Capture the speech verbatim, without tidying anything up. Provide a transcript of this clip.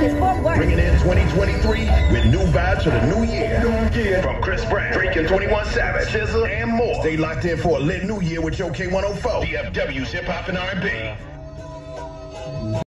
his footwork. Bringing in twenty twenty-three with new vibes for the new year. New year. From Chris Brown, Drake and twenty-one Savage, S Z A, and more. Stay locked in for a lit new year with your K one oh four. D F W's Hip Hop and R and B.